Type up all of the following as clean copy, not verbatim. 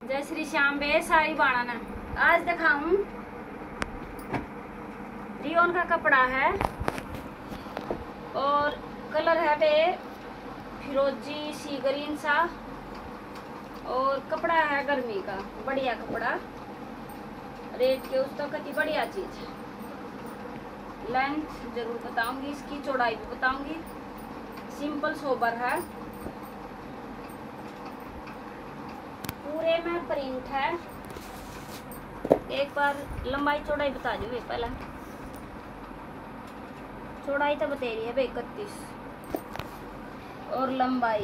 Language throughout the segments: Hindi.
जय श्री श्याम बे सारी बाणा ने आज दिखाऊं रियोन का कपड़ा है और कलर है बे फिरोजी सी ग्रीन सा और कपड़ा है गर्मी का बढ़िया कपड़ा रेट के उस तो कति बढ़िया चीज। लेंथ जरूर बताऊंगी, इसकी चौड़ाई भी बताऊंगी। सिंपल सोबर है, पूरे में प्रिंट है। एक बार लंबाई चौड़ाई बता दो पहला। चौड़ाई तो बता रही है भाई 31 और लंबाई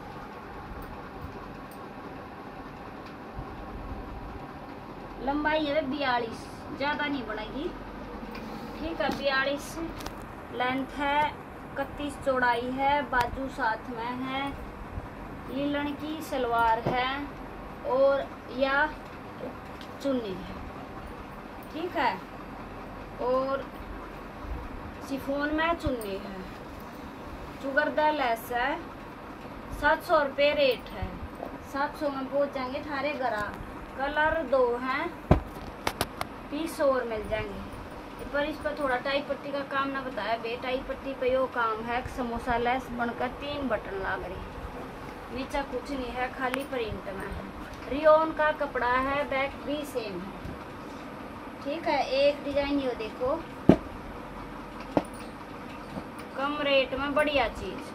है 42, ज्यादा नहीं बढ़ेगी, ठीक है। 42 लेंथ है, 31 चौड़ाई है, बाजू साथ में है, लीलन की सलवार है और या चुन्नी है, ठीक है। और शिफोन में चुन्नी है, चुगरदा लेस है। 700 रुपये रेट है, 700 में पहुंच जाएंगे थारे घरा। कलर 2 हैं, पीस और मिल जाएंगे। पर इस पर थोड़ा टाई पट्टी का काम ना बताया बे। टाई पट्टी पे यो काम है, समोसा लेस बनकर 3 बटन लाग रही, नीचा कुछ नहीं है, खाली प्रिंट में है। रियोन का कपड़ा है, बैक भी सेम है, ठीक है। एक डिजाइन यो देखो, कम रेट में बढ़िया चीज।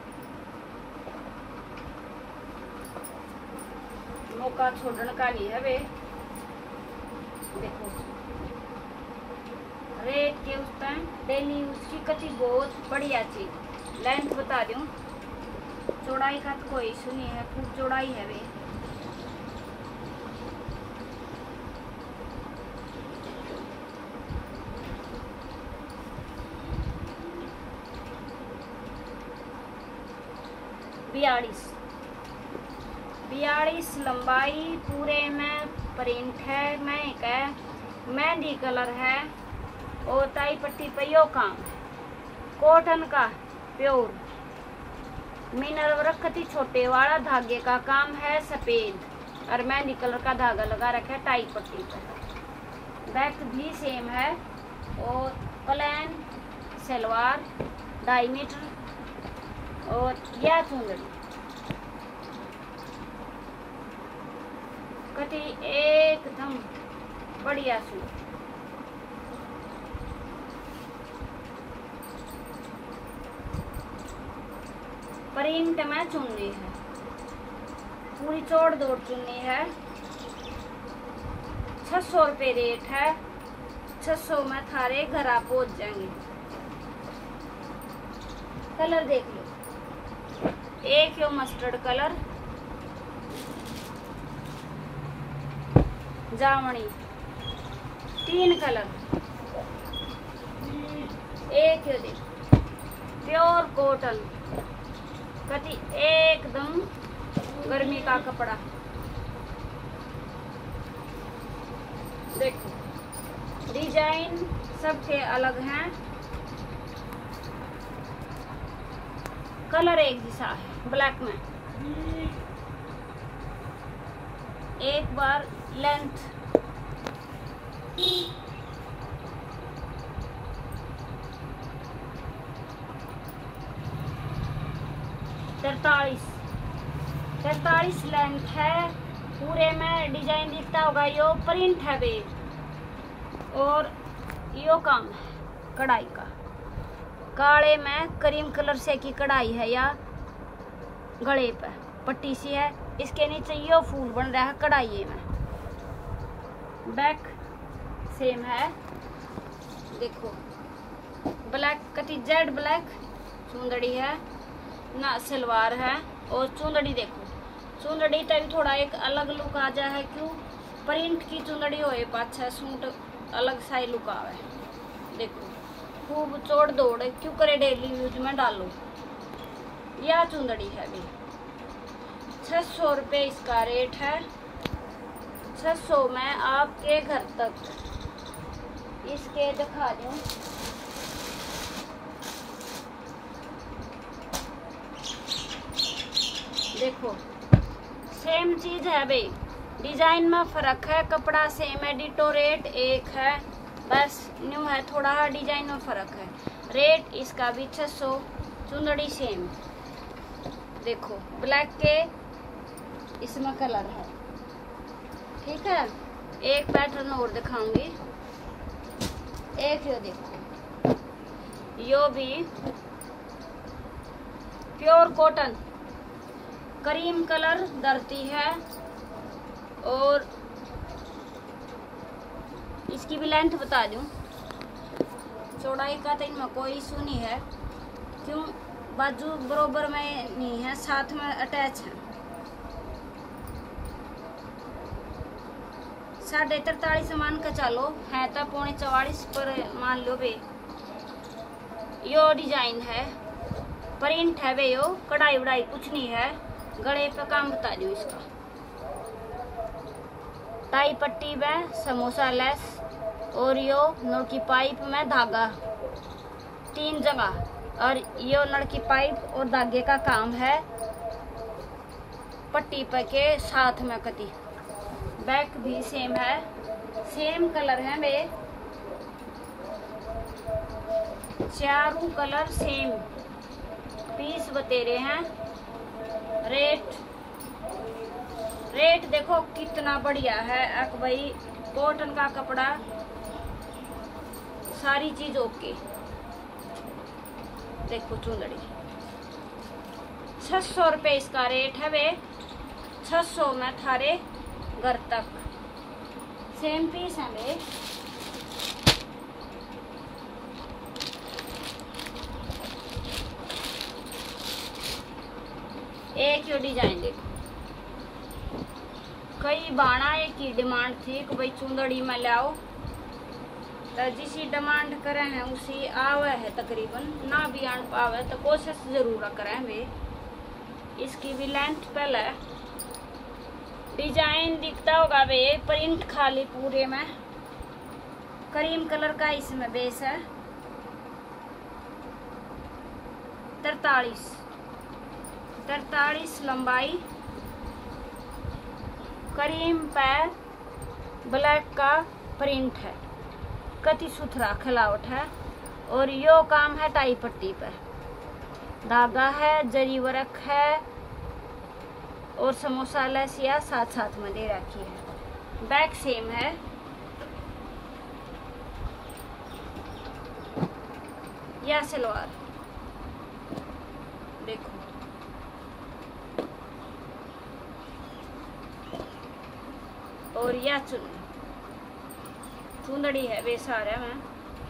मौका छोड़ने का नहीं है बे। देखो रेट के उस टाइम डेली उसकी कति बहुत बढ़िया चीज। लेंथ बता दूं, चौड़ाई का तो कोई इशू नहीं है, खूब चौड़ाई है बे। बियालीस लंबाई, पूरे में प्रिंट है, मेहंदी कलर है और टाई पट्टी पे यो काम है। कॉटन का प्योर मीनर वर्क कति छोटे वाला धागे का काम है, सफेद और मेहंदी कलर का धागा लगा रखा है टाई पट्टी पर। बैक भी सेम है और प्लेन सलवार 2.5 मीटर और यह चुंदड़ी कति एकदम बढ़िया सूट। प्रिंट में चुन्नी है, पूरी चौड़ दौड़ चुन्नी है। 600 रुपये रेट है, 600 में थारे घर पहुंच जाएंगे। कलर देख लो, एक यो मस्टर्ड कलर, जामनी, 3 कलर, एक यो देखो प्योर कॉटन कति एकदम गर्मी का कपड़ा। देखो डिजाइन सबके अलग हैं, कलर एक जैसा है ब्लैक में। एक बार लेंथ तरतालीस लेंथ है, पूरे में डिजाइन दिखता होगा, यो प्रिंट है बे और यो काम है कढ़ाई का। काले में क्रीम कलर से की कढ़ाई है या गले पे पट्टी सी है, इसके नीचे यो फूल बन रहा है कढ़ाई में। बैक सेम है, देखो ब्लैक कति जेड ब्लैक चुंदड़ी है ना, सलवार है और चुंदड़ी देखो, चुंदड़ी तभी थोड़ा एक अलग लुक आ जाए है, क्यों प्रिंट की चुंदड़ी होए पाछा सूट अलग सा ही लुक आवे। देखो खूब चौड़ दौड़ क्यों करे, डेली यूज में डालो। यह चुंदड़ी है भी 600 रुपये इसका रेट है। 600 में आपके घर तक इसके दिखा दूं, देखो सेम चीज है भाई, डिजाइन में फर्क है, कपड़ा सेम है, डिटो रेट एक है, बस न्यू है थोड़ा डिजाइन में फर्क है। रेट इसका भी 600, चुंदड़ी सेम। देखो ब्लैक के इसमें कलर है, ठीक है। एक पैटर्न और दिखाऊंगी, एक यो देखो, यो भी प्योर कॉटन क्रीम कलर धरती है, और इसकी भी लेंथ बता दूं, चौड़ाई का तो इनमें कोई इशू नहीं है, क्यों बाजू बरोबर में नहीं है, साथ में अटैच है। 43.5 मान का चलो है तो 43.25 पर मान लो बे। यो डिजाइन है, प्रिंट है बे, यो कढ़ाई वढ़ाई कुछ नहीं है। गले पे काम बता दो इसका, टाई पट्टी में समोसा लेस, और यो नलकी पाइप में धागा 3 जगह, और यो नलकी पाइप और धागे का काम है पट्टी पे के साथ में कती। बैक भी सेम है, सेम कलर है वे, चारों कलर सेम पीस बतेरे हैं। रेट देखो कितना बढ़िया है अक भाई, कॉटन का कपड़ा, सारी चीज ओके। देखो चुंदड़ी 600 रुपये इसका रेट है वे, 600 में थारे घर तक। सेम पीस है वे। एक यो डिजाइन देखो, कई बाणा एक ही डिमांड थी कि भाई चुंदड़ी में लाओ, तो जिसी डिमांड करे हैं उसी आवे है तकरीबन, ना भी आन पावे तो कोशिश जरूर करें वे। इसकी भी लेंथ पहले डिजाइन दिखता होगा वे, प्रिंट खाली पूरे में क्रीम कलर का इसमें बेस है। 43 लंबाई, क्रीम पे ब्लैक का प्रिंट है, कति सुथरा खिलावट है, और यो काम है टाई पट्टी पे, धागा है, जरी वर्क है, और समोसा लसिया साथ में दे रखी है। बैक सेम है। या सलवार देखो, और यह चुंदड़ी है वे सारे में।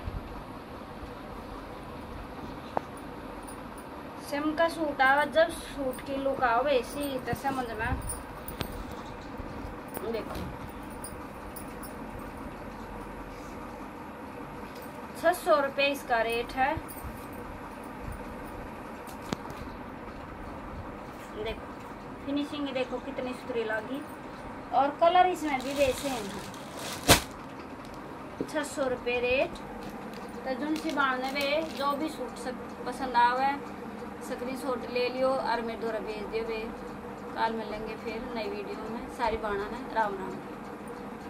सिम का सूट आवा, जब सूट की लुक आओ वैसी तो समझ में। देखो 600 रुपये इसका रेट है। देखो फिनिशिंग देखो कितनी सुथरी लगी, और कलर इसमें भी वैसे हैं। 600 रुपये रेट। तो जुनसी बांधने में जो भी सूट पसंद आवे स्क्रीनशॉट ले लियो और मेरे द्वारा भेज दियो वे। कल मिलेंगे फिर नई वीडियो में। सारी बाणा ने राम राम।